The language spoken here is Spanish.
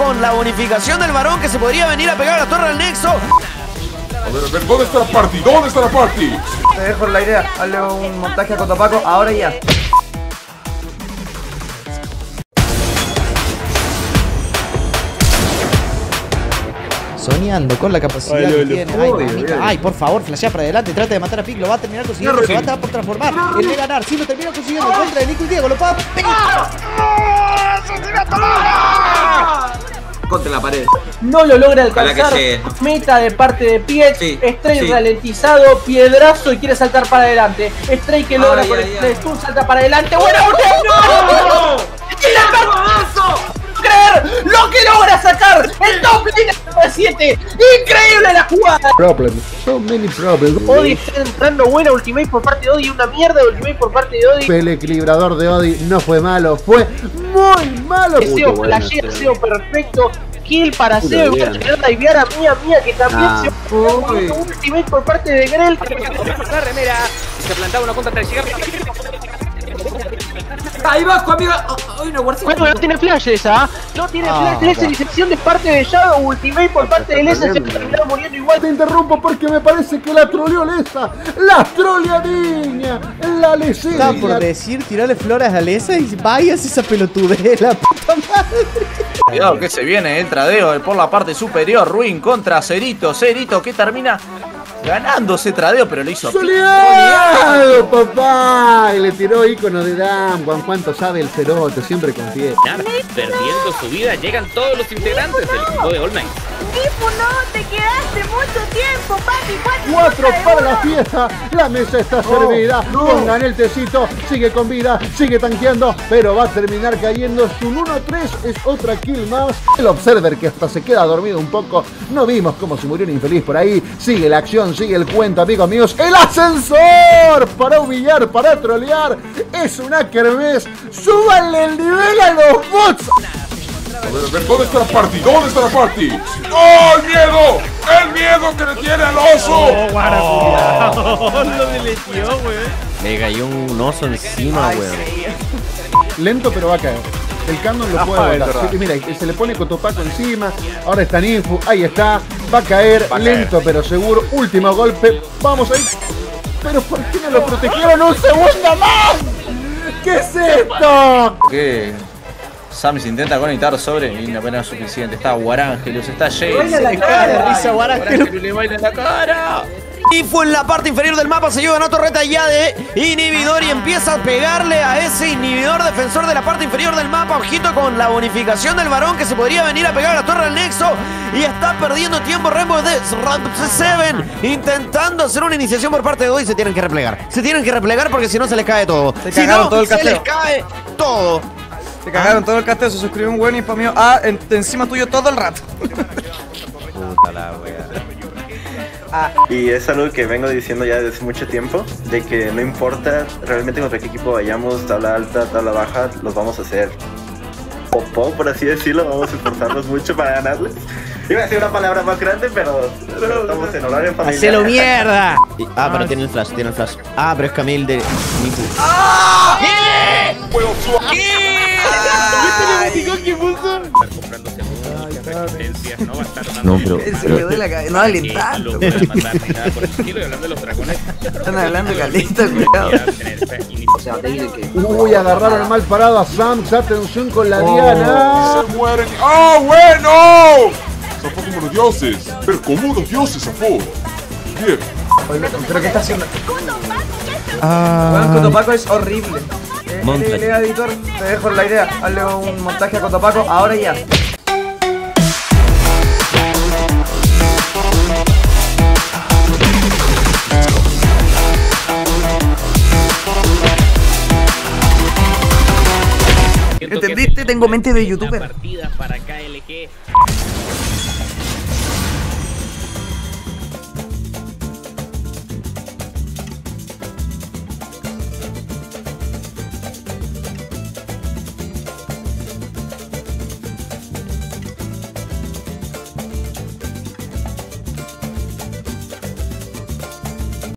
con la bonificación del varón que se podría venir a pegar a la torre del Nexo. A ver, ¿dónde está la party? ¿Dónde está la party? Te dejo la idea, hazle un montaje a Cotopaco, ahora ya. Soñando con la capacidad que tiene. Ay, mamita. Ay, por favor, flashea para adelante, trata de matar a Pic, lo va a terminar consiguiendo, se va a estar por transformar. Él va a ganar, si lo termina consiguiendo en contra de Nico y Diego, lo va a pegar. Contra la pared. No lo logra alcanzar. Meta de parte de Piet. Stray ralentizado. Piedrazo y quiere saltar para adelante. Stray que logra con el stun, salta para adelante. ¡Buena! ¡No! ¡Creer! ¡Lo que logra sacar! ¡El top lane de 7! ¡Increíble la jugada! So many problems. Odi está entrando buena ultimate por parte de Odi. Una mierda de ultimate por parte de Odi. El equilibrador de Odi no fue malo, fue muy malo. Deseo flashea, deseo perfecto. Kill para Seo y voy a llegar a divear a Mía que también se un ultimate por parte de Grell. La remera. Se plantaba una contra 3. Ahí va, amiga. Bueno, no tiene flash esa. No tiene flash. Esa iniciación de parte de Shadow. Ultimate por parte de Lesa. Se terminó muriendo igual. Te interrumpo porque me parece que la troleó Lesa. La trolea niña. La Lesa. Está por decir, tirarle flores a Lesa y vayas esa pelotudez, la puta madre. Cuidado que se viene el tradeo por la parte superior. Ruin contra Cerito. Cerito que termina ganando ese tradeo, pero lo hizo ¡soleado, papá! Y le tiró icono de Dam. ¿Cuánto sabe el cerote? Siempre confía. Perdiendo su vida, llegan todos los integrantes del equipo de All Might. Tipo, no, te quedaste mucho tiempo, papi. 4 para la fiesta, la mesa está servida. Pongan el tecito, sigue con vida, sigue tanqueando, pero va a terminar cayendo. Es un 1-3, es otra kill más. El Observer que hasta se queda dormido un poco. No vimos cómo se murió un infeliz por ahí. Sigue la acción, sigue el cuento, amigos míos. El ascensor para humillar, para trolear. Es una kermés. Súbanle el nivel a los bots. A ver, ¿dónde está la party? ¿Dónde está la party? ¡Oh, el miedo! ¡El miedo que le tiene al oso! Lo deleteó, güey. Le cayó un oso encima, güey. Lento, pero va a caer. El canon lo puede botar. Sí, mira, se le pone Cotopaco encima. Ahora está Ninfu. Ahí está. Va a caer. Lento, pero seguro. Último golpe. Vamos ahí. Pero ¿por qué no lo protegieron un segundo más? ¿Qué es esto? ¿Qué? Sammy se intenta conectar sobre y apenas es suficiente. Está Guarángelos, está Jay. Se le cae de risa Guarángelos. Le baila la cara. Y fue en la parte inferior del mapa, se lleva una torreta ya de inhibidor y empieza a pegarle a ese inhibidor defensor de la parte inferior del mapa. Ojito con la bonificación del varón que se podría venir a pegar a la torre del Nexo. Y está perdiendo tiempo Rainbow Seven intentando hacer una iniciación por parte de Odi. Se tienen que replegar. Se tienen que replegar porque si no se les cae todo. Si no, todo el se les casteo. cae todo. Te cagaron todo el casteo, se suscribió un buen y spameó encima tuyo todo el rato. Puta la wea. Y es algo que vengo diciendo ya desde mucho tiempo, de que no importa realmente contra qué equipo vayamos, tabla alta, tabla baja, los vamos a hacer popó, por así decirlo, vamos a esforzarnos mucho para ganarles. Iba a decir una palabra más grande, pero estamos en horario familiar. ¡Hacelo mierda! Pero tiene el flash, tiene el flash. Pero es Camille de Niku. ¿Qué? ¿Qué puso? No, pero Se quedó en la cabeza. No hablen tanto. Están hablando caleta, cuidado. O sea, te dicen que. Uy, agarraron mal parado a Sams. Atención con la Diana. Se mueren. ¡Oh, bueno! Zafó como los dioses. Pero como unos dioses zafó. Bien. ¿Pero qué está haciendo? Bueno, Cotopaco es horrible. Lea, editor, te dejo la idea. Hazle un montaje a Cotopaco, ahora ya. ¿Entendiste? Tengo mente de youtuber. Partida para KLG.